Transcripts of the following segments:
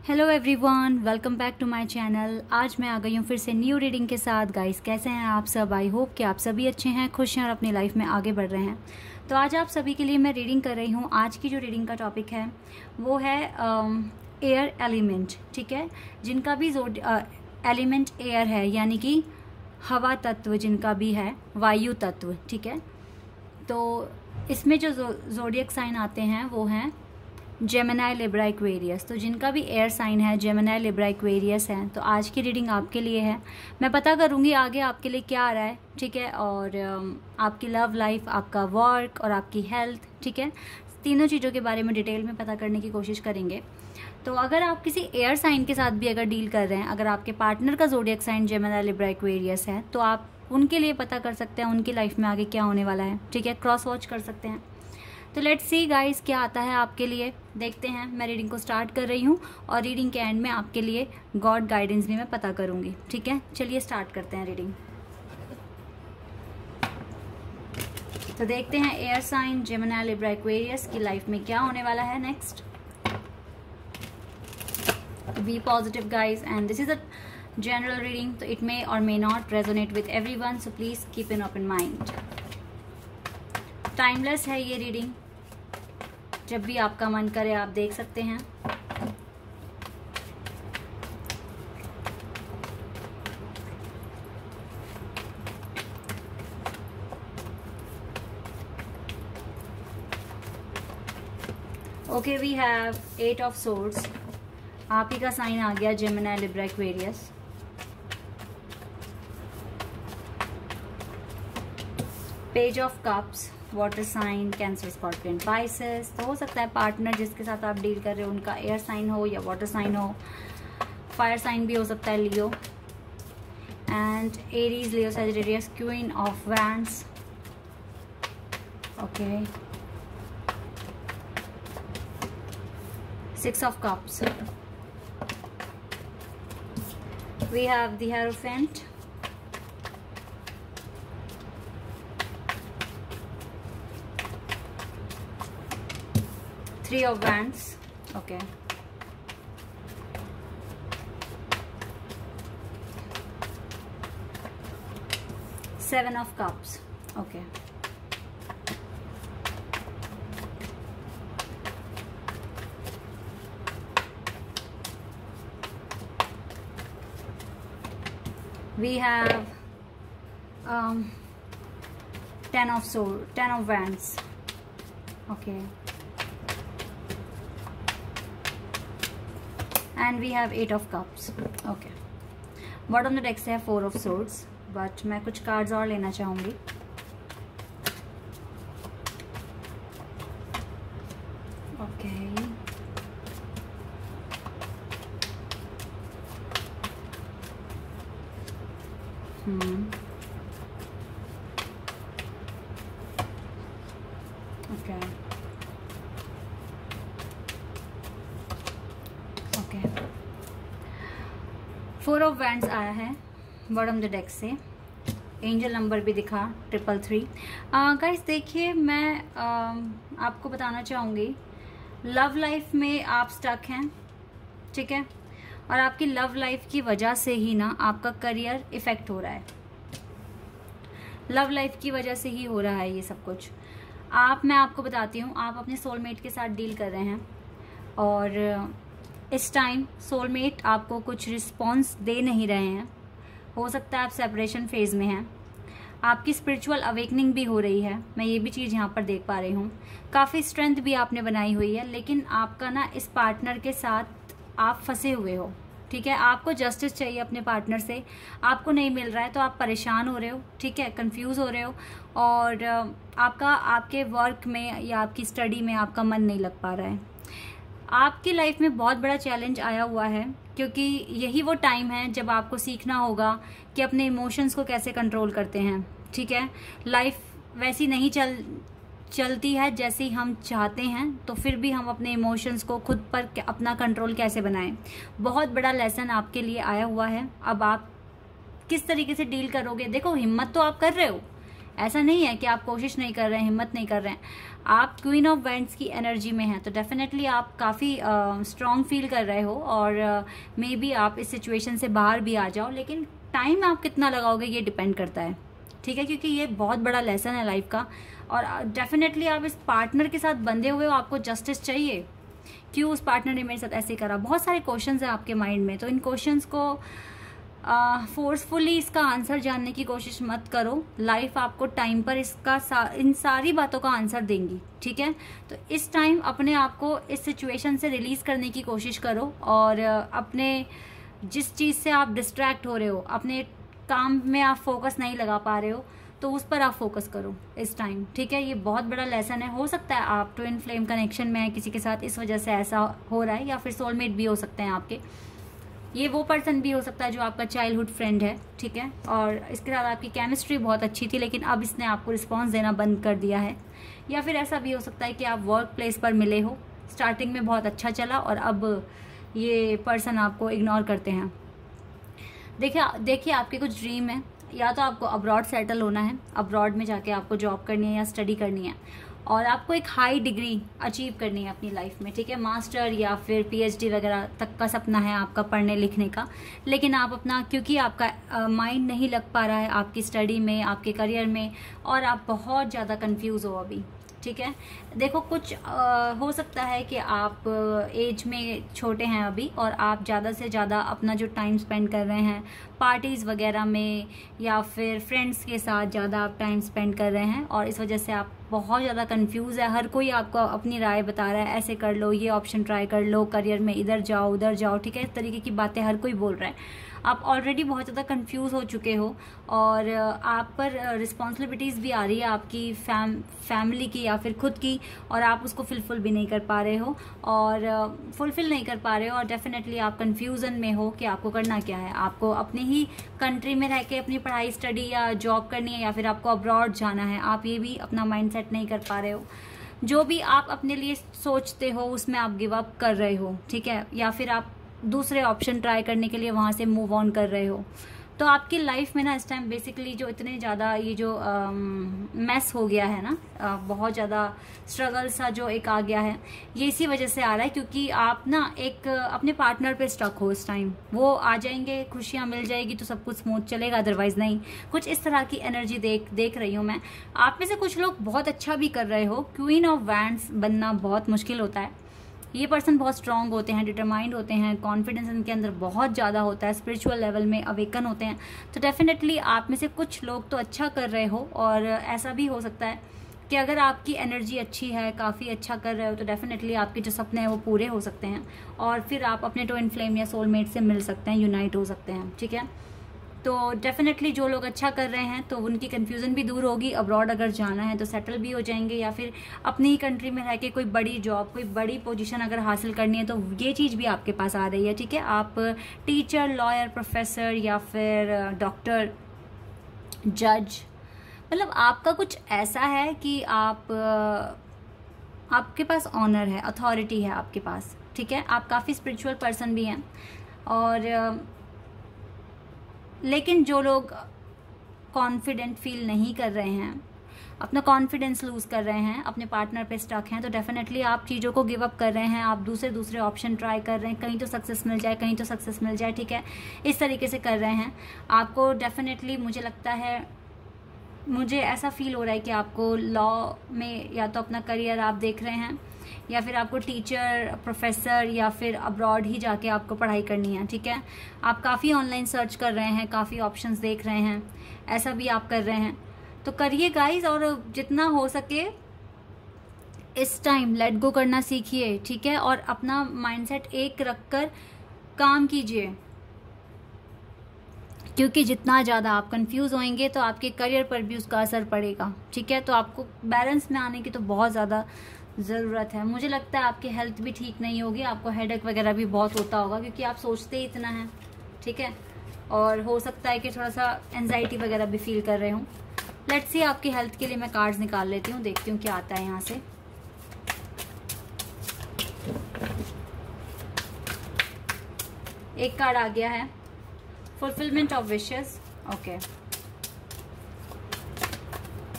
Hello everyone, welcome back to my channel. आज मैं आ गई हूँ फिर से न्यू रीडिंग के साथ। गाइस, कैसे हैं आप सब? आई होप कि आप सभी अच्छे हैं, खुश हैं और अपनी लाइफ में आगे बढ़ रहे हैं। तो आज आप सभी के लिए मैं रीडिंग कर रही हूँ। आज की जो रीडिंग का टॉपिक है वो है एयर एलिमेंट। ठीक है, जिनका भी एलिमेंट एयर है, यानी कि हवा तत्व जिनका भी है, वायु तत्व। ठीक है, तो इसमें जो ज़ोडिएक साइन आते हैं वो हैं जेमिनी, लिब्रा, एक्वेरियस। तो जिनका भी एयर साइन है, जेमिनी, लिब्रा, एक्वेरियस है, तो आज की रीडिंग आपके लिए है। मैं पता करूंगी आगे आपके लिए क्या आ रहा है। ठीक है, और आपकी लव लाइफ, आपका वर्क और आपकी हेल्थ। ठीक है, तीनों चीज़ों के बारे में डिटेल में पता करने की कोशिश करेंगे। तो अगर आप किसी एयर साइन के साथ भी अगर डील कर रहे हैं, अगर आपके पार्टनर का zodiac sign Gemini, Libra, Aquarius है, तो आप उनके लिए पता कर सकते हैं उनकी लाइफ में आगे क्या होने वाला है। ठीक है, क्रॉस वॉच कर सकते हैं। तो लेट्स सी गाइस, क्या आता है आपके लिए, देखते हैं। मैं रीडिंग को स्टार्ट कर रही हूँ और रीडिंग के एंड में आपके लिए गॉड गाइडेंस भी मैं पता करूँगी। ठीक है, चलिए स्टार्ट करते हैं रीडिंग। तो देखते हैं air sign Gemini, Libra, Aquarius की लाइफ में क्या होने वाला है next. Be positive guys, and this is a general reading, तो it may or may not resonate with everyone, so please keep an open mind. Timeless है ये reading, जब भी आपका मन करे आप देख सकते हैं। Okay, we have 8 of swords. आप ही का साइन आ गया Gemini, Libra, Aquarius. Page of cups, water sign, Cancer, scorpion, Pisces. तो हो सकता है पार्टनर जिसके साथ आप डील कर रहे हो उनका एयर साइन हो या वाटर साइन हो। फायर साइन भी हो सकता है, Leo. And Aries, Leo, Sagittarius. Queen of wands. Okay, 6 of cups. We have the hierophant. Three of Wands. Okay. Seven of Cups. Okay. We have 10 of Wands. Okay. And we have 8 of cups. Okay, bottom the deck से है 4 of swords, but मैं कुछ cards और लेना चाहूँगी। Okay, okay, four of wands आया है bottom the deck से। एंजल नंबर भी दिखा 333। गाइस देखिए, मैं आपको बताना चाहूँगी, लव लाइफ में आप स्टक हैं। ठीक है, और आपकी लव लाइफ की वजह से ही ना आपका करियर इफेक्ट हो रहा है। लव लाइफ की वजह से ही हो रहा है ये सब कुछ। मैं आपको बताती हूँ, आप अपने सोलमेट के साथ डील कर रहे हैं और इस टाइम सोलमेट आपको कुछ रिस्पॉन्स दे नहीं रहे हैं। हो सकता है आप सेपरेशन फेज में हैं। आपकी स्पिरिचुअल अवेकनिंग भी हो रही है, मैं ये भी चीज़ यहाँ पर देख पा रही हूँ। काफ़ी स्ट्रेंथ भी आपने बनाई हुई है, लेकिन आपका ना इस पार्टनर के साथ आप फंसे हुए हो। ठीक है, आपको जस्टिस चाहिए अपने पार्टनर से, आपको नहीं मिल रहा है तो आप परेशान हो रहे हो। ठीक है, कंफ्यूज हो रहे हो, और आपके वर्क में या आपकी स्टडी में आपका मन नहीं लग पा रहा है। आपकी लाइफ में बहुत बड़ा चैलेंज आया हुआ है, क्योंकि यही वो टाइम है जब आपको सीखना होगा कि अपने इमोशंस को कैसे कंट्रोल करते हैं। ठीक है, लाइफ वैसी नहीं चलती है जैसी हम चाहते हैं, तो फिर भी हम अपने इमोशंस को खुद पर अपना कंट्रोल कैसे बनाएं। बहुत बड़ा लेसन आपके लिए आया हुआ है। अब आप किस तरीके से डील करोगे, देखो हिम्मत तो आप कर रहे हो, ऐसा नहीं है कि आप कोशिश नहीं कर रहे हैं, हिम्मत नहीं कर रहे हैं। आप क्वीन ऑफ वैंड्स की एनर्जी में हैं, तो डेफिनेटली आप काफ़ी स्ट्रॉन्ग फील कर रहे हो और मे बी आप इस सिचुएशन से बाहर भी आ जाओ, लेकिन टाइम आप कितना लगाओगे ये डिपेंड करता है, ठीक है, क्योंकि ये बहुत बड़ा लेसन है लाइफ का। और डेफिनेटली आप इस पार्टनर के साथ बंधे हुए हो, आपको जस्टिस चाहिए। क्यों उस पार्टनर ने मेरे साथ ऐसे करा, बहुत सारे क्वेश्चंस हैं आपके माइंड में, तो इन क्वेश्चंस को फोर्सफुली इसका आंसर जानने की कोशिश मत करो। लाइफ आपको टाइम पर इन सारी बातों का आंसर देंगी, ठीक है। तो इस टाइम अपने आप को इस सिचुएशन से रिलीज करने की कोशिश करो और अपने जिस चीज़ से आप डिस्ट्रैक्ट हो रहे हो, अपने काम में आप फोकस नहीं लगा पा रहे हो, तो उस पर आप फोकस करो इस टाइम, ठीक है। ये बहुत बड़ा लेसन है। हो सकता है आप ट्विन फ्लेम कनेक्शन में है किसी के साथ, इस वजह से ऐसा हो रहा है, या फिर सोलमेट भी हो सकते हैं आपके। ये वो पर्सन भी हो सकता है जो आपका चाइल्डहुड फ्रेंड है, ठीक है, और इसके साथ आपकी केमिस्ट्री बहुत अच्छी थी, लेकिन अब इसने आपको रिस्पॉन्स देना बंद कर दिया है। या फिर ऐसा भी हो सकता है कि आप वर्क प्लेस पर मिले हो, स्टार्टिंग में बहुत अच्छा चला और अब ये पर्सन आपको इग्नोर करते हैं। देखिए आपके कुछ ड्रीम है, या तो आपको अब्रॉड सेटल होना है, अब्रॉड में जाके आपको जॉब करनी है या स्टडी करनी है, और आपको एक हाई डिग्री अचीव करनी है अपनी लाइफ में, ठीक है, मास्टर या फिर पीएचडी वगैरह तक का सपना है आपका पढ़ने लिखने का। लेकिन आप अपना, क्योंकि आपका माइंड नहीं लग पा रहा है आपकी स्टडी में, आपके करियर में, और आप बहुत ज़्यादा कंफ्यूज हो अभी, ठीक है। देखो कुछ हो सकता है कि आप एज में छोटे हैं अभी, और आप ज़्यादा से ज़्यादा अपना जो टाइम स्पेंड कर रहे हैं पार्टीज़ वगैरह में या फिर फ्रेंड्स के साथ ज़्यादा आप टाइम स्पेंड कर रहे हैं, और इस वजह से आप बहुत ज़्यादा कंफ्यूज है। हर कोई आपको अपनी राय बता रहा है, ऐसे कर लो, ये ऑप्शन ट्राई कर लो, करियर में इधर जाओ उधर जाओ, ठीक है, इस तरीके की बातें हर कोई बोल रहा है। आप ऑलरेडी बहुत ज़्यादा कंफ्यूज हो चुके हो, और आप पर रिस्पॉन्सिबिलिटीज़ भी आ रही है आपकी फैमिली की या फिर खुद की, और आप उसको फुलफिल भी नहीं कर पा रहे हो, और फुलफिल नहीं कर पा रहे हो, और डेफिनेटली आप कंफ्यूजन में हो कि आपको करना क्या है। आपको अपने ही कंट्री में रह के अपनी पढ़ाई स्टडी या जॉब करनी है, या फिर आपको अब्रॉड जाना है, आप ये भी अपना माइंड सेट नहीं कर पा रहे हो। जो भी आप अपने लिए सोचते हो उसमें आप गिव अप कर रहे हो, ठीक है, या फिर आप दूसरे ऑप्शन ट्राई करने के लिए वहाँ से मूव ऑन कर रहे हो। तो आपकी लाइफ में ना इस टाइम बेसिकली जो इतने ज़्यादा ये जो मैस हो गया है ना, बहुत ज़्यादा स्ट्रगल सा जो एक आ गया है, ये इसी वजह से आ रहा है क्योंकि आप ना एक अपने पार्टनर पे स्टक हो इस टाइम। वो आ जाएंगे, खुशियाँ मिल जाएगी तो सब कुछ स्मूथ चलेगा, अदरवाइज नहीं। कुछ इस तरह की एनर्जी देख रही हूँ मैं। आप में से कुछ लोग बहुत अच्छा भी कर रहे हो। क्वीन ऑफ वैंड्स बनना बहुत मुश्किल होता है। ये पर्सन बहुत स्ट्रांग होते हैं, डिटरमाइंड होते हैं, कॉन्फिडेंस इनके अंदर बहुत ज़्यादा होता है, स्पिरिचुअल लेवल में अवेकन होते हैं। तो डेफिनेटली आप में से कुछ लोग तो अच्छा कर रहे हो, और ऐसा भी हो सकता है कि अगर आपकी एनर्जी अच्छी है, काफ़ी अच्छा कर रहे हो, तो डेफिनेटली आपके जो सपने हैं वो पूरे हो सकते हैं, और फिर आप अपने ट्विन फ्लेम या सोलमेट से मिल सकते हैं, यूनाइट हो सकते हैं, ठीक है। तो डेफिनेटली जो लोग अच्छा कर रहे हैं तो उनकी कन्फ्यूज़न भी दूर होगी। अब्रॉड अगर जाना है तो सेटल भी हो जाएंगे, या फिर अपनी ही कंट्री में रह के कोई बड़ी जॉब, कोई बड़ी पोजीशन अगर हासिल करनी है तो ये चीज़ भी आपके पास आ रही है, ठीक है। आप टीचर, लॉयर, प्रोफेसर या फिर डॉक्टर, जज, मतलब आपका कुछ ऐसा है कि आपके पास ऑनर है, अथॉरिटी है आपके पास, ठीक है। आप काफ़ी स्पिरिचुअल पर्सन भी हैं, और लेकिन जो लोग कॉन्फिडेंट फील नहीं कर रहे हैं, अपना कॉन्फिडेंस लूज़ कर रहे हैं, अपने पार्टनर पे स्टक हैं, तो डेफिनेटली आप चीज़ों को गिव अप कर रहे हैं। आप दूसरे ऑप्शन ट्राई कर रहे हैं, कहीं तो सक्सेस मिल जाए, कहीं तो सक्सेस मिल जाए, ठीक है, इस तरीके से कर रहे हैं। आपको डेफिनेटली मुझे लगता है, मुझे ऐसा फील हो रहा है कि आपको लॉ में या तो अपना करियर आप देख रहे हैं, या फिर आपको टीचर, प्रोफेसर या फिर अब्रॉड ही जाके आपको पढ़ाई करनी है, ठीक है। आप काफ़ी ऑनलाइन सर्च कर रहे हैं, काफ़ी ऑप्शंस देख रहे हैं, ऐसा भी आप कर रहे हैं, तो करिए गाइस। और जितना हो सके इस टाइम लेट गो करना सीखिए, ठीक है, और अपना माइंडसेट एक रखकर काम कीजिए, क्योंकि जितना ज़्यादा आप कंफ्यूज होंगे तो आपके करियर पर भी उसका असर पड़ेगा, ठीक है। तो आपको बैलेंस में आने की तो बहुत ज़्यादा ज़रूरत है। मुझे लगता है आपकी हेल्थ भी ठीक नहीं होगी, आपको हेडेक वगैरह भी बहुत होता होगा, क्योंकि आप सोचते ही इतना है, ठीक है, और हो सकता है कि थोड़ा सा एंजाइटी वगैरह भी फील कर रहे हूँ। लेट्स सी, आपकी हेल्थ के लिए मैं कार्ड्स निकाल लेती हूँ, देखती हूँ क्या आता है यहाँ से। एक कार्ड आ गया है, fulfilment of wishes, okay.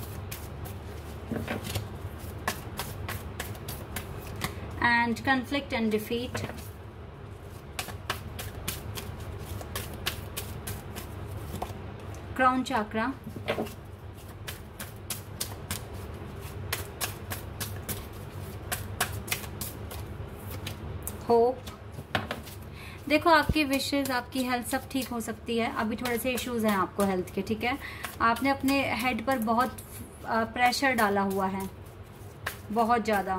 and conflict and defeat, crown chakra, hope. देखो आपकी विशेष, आपकी हेल्थ सब ठीक हो सकती है। अभी थोड़े से इश्यूज हैं आपको हेल्थ के, ठीक है। आपने अपने हेड पर बहुत प्रेशर डाला हुआ है, बहुत ज़्यादा।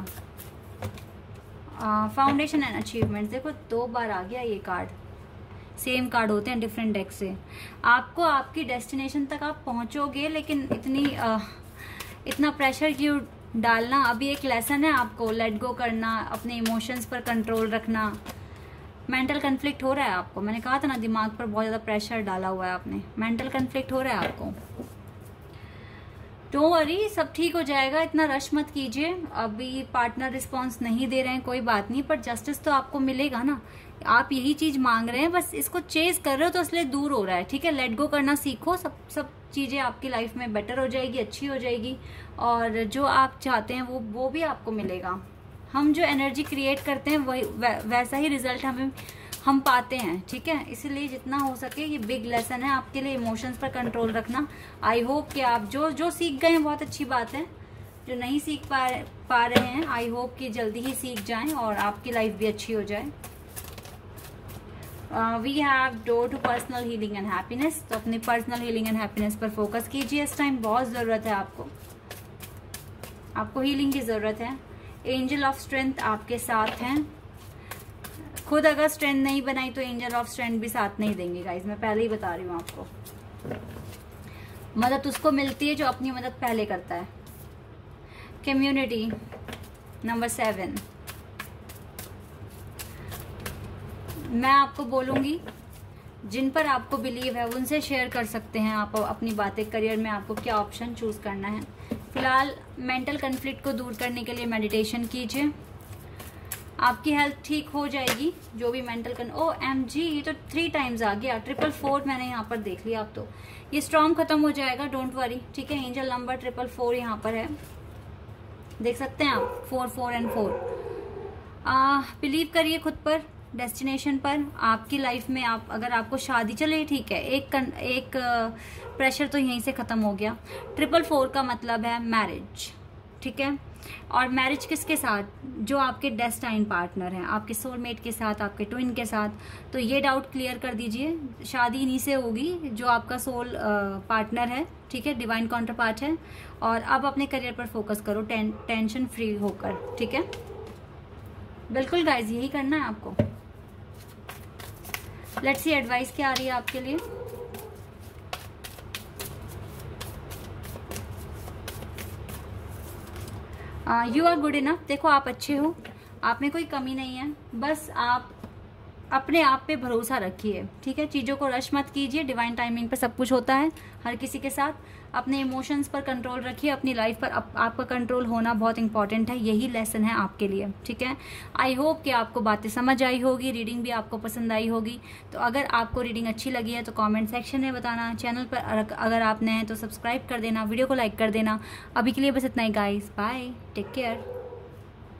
फाउंडेशन एंड अचीवमेंट, देखो 2 बार आ गया ये कार्ड। सेम कार्ड होते हैं डिफरेंट डेक से। आपको आपकी डेस्टिनेशन तक आप पहुंचोगे, लेकिन इतना प्रेशर क्यों डालना। अभी एक लेसन है आपको, लेट गो करना, अपने इमोशंस पर कंट्रोल रखना। मेंटल कन्फ्लिक्ट हो रहा है आपको, मैंने कहा था ना दिमाग पर बहुत ज़्यादा प्रेशर डाला हुआ है आपने। मेंटल कन्फ्लिक्ट हो रहा है आपको। डोंट वरी, सब ठीक हो जाएगा, इतना रश मत कीजिए। अभी पार्टनर रिस्पॉन्स नहीं दे रहे हैं, कोई बात नहीं, पर जस्टिस तो आपको मिलेगा ना। आप यही चीज मांग रहे हैं, बस इसको चेज कर रहे हो तो इसलिए दूर हो रहा है, ठीक है। लेट गो करना सीखो, सब चीजें आपकी लाइफ में बेटर हो जाएगी, अच्छी हो जाएगी, और जो आप चाहते हैं वो भी आपको मिलेगा। हम जो एनर्जी क्रिएट करते हैं वही वैसा ही रिजल्ट हम पाते हैं, ठीक है। इसीलिए जितना हो सके ये बिग लेसन है आपके लिए, इमोशंस पर कंट्रोल रखना। आई होप कि आप जो सीख गए हैं बहुत अच्छी बात है। जो नहीं सीख पा रहे हैं, आई होप कि जल्दी ही सीख जाएं और आपकी लाइफ भी अच्छी हो जाए। We have door to personal healing and happiness. तो अपनी पर्सनल हीलिंग एंड हैप्पीनेस पर फोकस कीजिए इस टाइम, बहुत जरूरत है आपको हीलिंग की जरूरत है। एंजल ऑफ स्ट्रेंथ आपके साथ हैं। खुद अगर स्ट्रेंथ नहीं बनाई तो एंजल ऑफ स्ट्रेंथ भी साथ नहीं देंगे गाइज, मैं पहले ही बता रही हूँ आपको। मदद उसको मिलती है जो अपनी मदद पहले करता है। कम्युनिटी नंबर 7, मैं आपको बोलूंगी जिन पर आपको बिलीव है उनसे शेयर कर सकते हैं आप अपनी बातें। करियर में आपको क्या ऑप्शन चूज करना है। फिलहाल मेंटल कन्फ्लिक्ट को दूर करने के लिए मेडिटेशन कीजिए, आपकी हेल्थ ठीक हो जाएगी। जो भी मेंटल OMG, ये तो 3 टाइम्स आ गया। 444 मैंने यहाँ पर देख लिया। अब तो ये स्ट्रॉन्ग खत्म हो जाएगा, डोंट वरी, ठीक है। एंजल नंबर 444 यहाँ पर है, देख सकते हैं आप, 4 4 एंड 4। बिलीव करिए खुद पर, डेस्टिनेशन पर। आपकी लाइफ में अगर आपको शादी, चले ठीक है, एक प्रेशर तो यहीं से खत्म हो गया। 444 का मतलब है मैरिज, ठीक है। और मैरिज किसके साथ? जो आपके डेस्टाइन पार्टनर हैं, आपके सोलमेट के साथ, आपके ट्विन के साथ। तो ये डाउट क्लियर कर दीजिए, शादी इन्हीं से होगी जो आपका सोल पार्टनर है, ठीक है, डिवाइन काउंटर पार्ट है। और अब अपने करियर पर फोकस करो, टेंशन फ्री होकर, ठीक है। बिल्कुल गाइज, यही करना है आपको। लेट्स सी एडवाइस क्या आ रही है आपके लिए। You are good enough. देखो आप अच्छे हो, आप में कोई कमी नहीं है, बस आप अपने आप पे भरोसा रखिए, ठीक है। चीज़ों को रश मत कीजिए, डिवाइन टाइमिंग पे सब कुछ होता है हर किसी के साथ। अपने इमोशंस पर कंट्रोल रखिए, अपनी लाइफ पर आपका कंट्रोल होना बहुत इंपॉर्टेंट है। यही लेसन है आपके लिए, ठीक है। आई होप कि आपको बातें समझ आई होगी, रीडिंग भी आपको पसंद आई होगी। तो अगर आपको रीडिंग अच्छी लगी है तो कमेंट सेक्शन में बताना। चैनल पर अगर आप नए हैं तो सब्सक्राइब कर देना, वीडियो को लाइक कर देना। अभी के लिए बस इतना ही गाइस, बाय, टेक केयर।